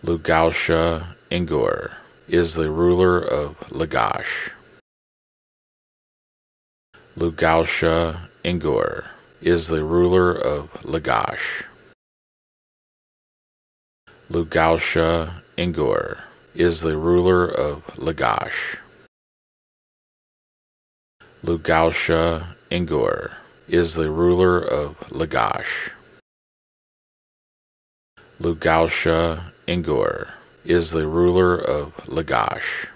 Lugalsha'engur is the ruler of Lagash. Lugalsha'engur is the ruler of Lagash. Lugalsha'engur is the ruler of Lagash. Lugalsha'engur is the ruler of Lagash. Lugalsha'engur is the ruler of Lagash.